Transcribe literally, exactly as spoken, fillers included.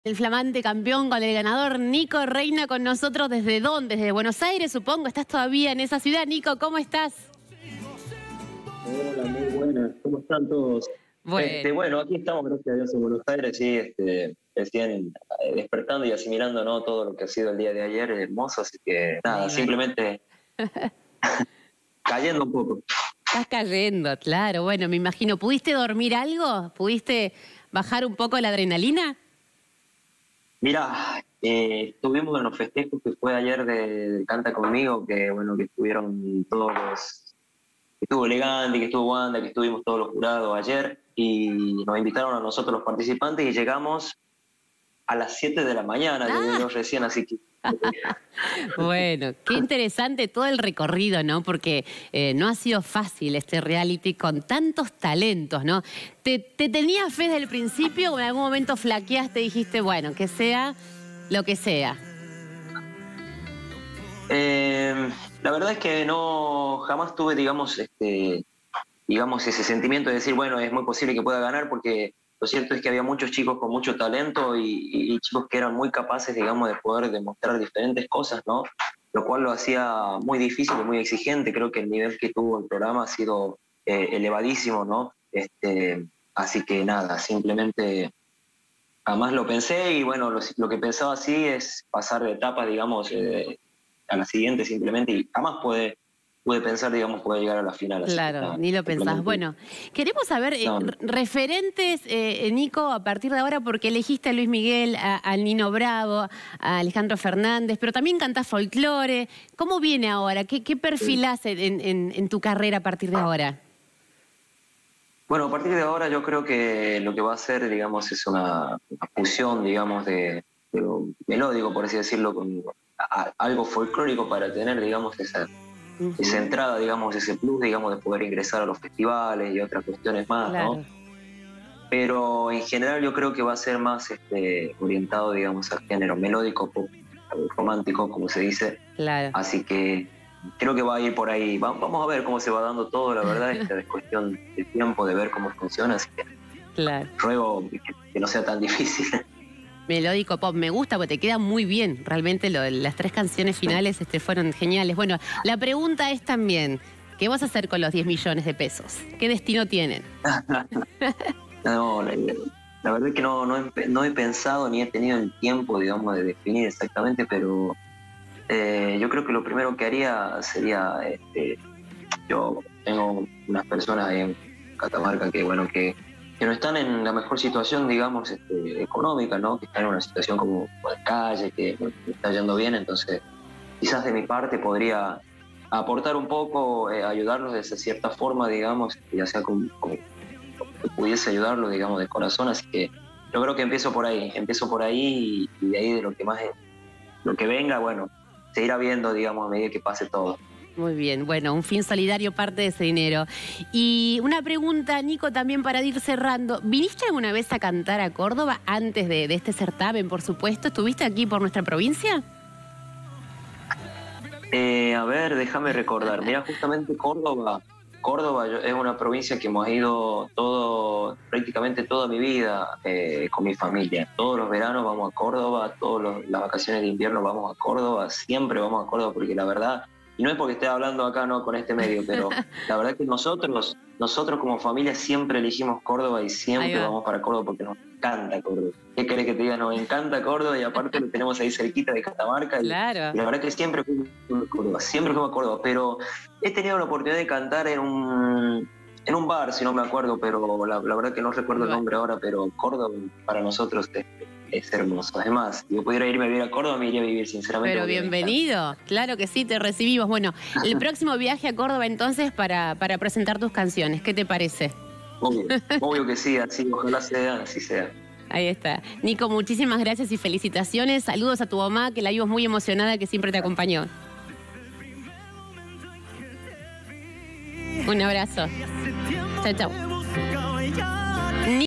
El flamante campeón con el ganador Nico Reina con nosotros. ¿Desde dónde? Desde Buenos Aires, supongo. ¿Estás todavía en esa ciudad? Nico, ¿cómo estás? Hola, muy buenas. ¿Cómo están todos? Bueno, Este, bueno, aquí estamos, gracias a Dios, en Buenos Aires, sí, este, recién eh, despertando y asimilando, ¿no?, todo lo que ha sido el día de ayer, hermoso, así que nada, Dime. simplemente cayendo un poco. Estás cayendo, claro. Bueno, me imagino. ¿Pudiste dormir algo? ¿Pudiste bajar un poco la adrenalina? Mirá, eh, estuvimos en los festejos que fue ayer de, de Canta Conmigo, que bueno, que estuvieron todos los... que estuvo Elegante, que estuvo Wanda, que estuvimos todos los jurados ayer, y nos invitaron a nosotros los participantes y llegamos a las siete de la mañana, Ah. llegué yo recién, así que... Bueno, qué interesante todo el recorrido, ¿no? Porque eh, no ha sido fácil este reality con tantos talentos, ¿no? ¿Te, te tenías fe desde el principio o en algún momento flaqueaste y dijiste, bueno, que sea lo que sea? Eh, la verdad es que no, jamás tuve, digamos, este, digamos, ese sentimiento de decir, bueno, es muy posible que pueda ganar, porque lo cierto es que había muchos chicos con mucho talento y, y, y chicos que eran muy capaces, digamos, de poder demostrar diferentes cosas, ¿no? Lo cual lo hacía muy difícil y muy exigente. Creo que el nivel que tuvo el programa ha sido eh, elevadísimo, ¿no? Este, así que nada, simplemente jamás lo pensé y bueno, lo, lo que pensaba así es pasar de etapa, digamos, eh, a la siguiente simplemente, y jamás pude, pude pensar, digamos, poder llegar a la final. Así Claro, que, nada, ni lo pensás. Bueno, queremos saber eh, no. referentes, eh, Nico, a partir de ahora, porque elegiste a Luis Miguel, a, a Nino Bravo, a Alejandro Fernández, pero también cantás folclore. ¿Cómo viene ahora? ¿Qué, qué perfilás en, en, en tu carrera a partir de ahora? Bueno, a partir de ahora yo creo que lo que va a hacer, digamos, es una, una fusión, digamos, de, de lo melódico, por así decirlo, con a, algo folclórico para tener, digamos, esa, uh-huh. esa entrada, digamos, ese plus, digamos, de poder ingresar a los festivales y otras cuestiones más, claro. ¿no? Pero en general yo creo que va a ser más este, orientado, digamos, al género melódico, pop, romántico, como se dice. Claro. Así que creo que va a ir por ahí. Vamos a ver cómo se va dando todo, la verdad. Esta es cuestión de tiempo, de ver cómo funciona. Así que claro. ruego que, que no sea tan difícil. Melódico pop, me gusta porque te queda muy bien. Realmente lo, las tres canciones finales este, fueron geniales. Bueno, la pregunta es también, ¿qué vas a hacer con los diez millones de pesos? ¿Qué destino tienen? No, la, la verdad es que no, no, he, no he pensado ni he tenido el tiempo, digamos, de definir exactamente, pero eh, yo creo que lo primero que haría sería, este, yo tengo unas personas en Catamarca que, bueno, que, que no están en la mejor situación, digamos, este, económica, ¿no? Que están en una situación como de calle, que no está yendo bien, entonces quizás de mi parte podría aportar un poco, eh, ayudarlos de cierta forma, digamos, ya sea como, como que pudiese ayudarlo, digamos, de corazón. Así que yo creo que empiezo por ahí, empiezo por ahí y, y de ahí de lo que más, lo que venga, bueno, se irá viendo, digamos, a medida que pase todo. Muy bien, bueno, un fin solidario parte de ese dinero. Y una pregunta, Nico, también para ir cerrando. ¿Viniste alguna vez a cantar a Córdoba antes de, de este certamen, por supuesto? ¿Estuviste aquí por nuestra provincia? Eh, a ver, déjame recordar. Mira, justamente Córdoba, Córdoba es una provincia que hemos ido todo, prácticamente toda mi vida eh, con mi familia. Todos los veranos vamos a Córdoba, todas las vacaciones de invierno vamos a Córdoba, siempre vamos a Córdoba porque la verdad, y no es porque esté hablando acá no con este medio, pero la verdad que nosotros, nosotros como familia siempre elegimos Córdoba y siempre va. vamos para Córdoba porque nos encanta Córdoba. ¿Qué querés que te diga? Nos encanta Córdoba y aparte lo tenemos ahí cerquita de Catamarca. Claro. Y, y la verdad que siempre fuimos a Córdoba, siempre fuimos a Córdoba, pero he tenido la oportunidad de cantar en un, en un bar, si no me acuerdo, pero la, la verdad que no recuerdo el nombre ahora, pero Córdoba para nosotros es, es hermoso. Además, si yo pudiera irme a vivir a Córdoba, me iría a vivir, sinceramente. Pero bienvenido, claro que sí, te recibimos. Bueno, el próximo viaje a Córdoba entonces para, para presentar tus canciones, ¿qué te parece? Obvio, obvio que sí, así, ojalá sea, así sea. Ahí está. Nico, muchísimas gracias y felicitaciones. Saludos a tu mamá, que la vimos muy emocionada, que siempre te acompañó. Un abrazo. Chao, chao.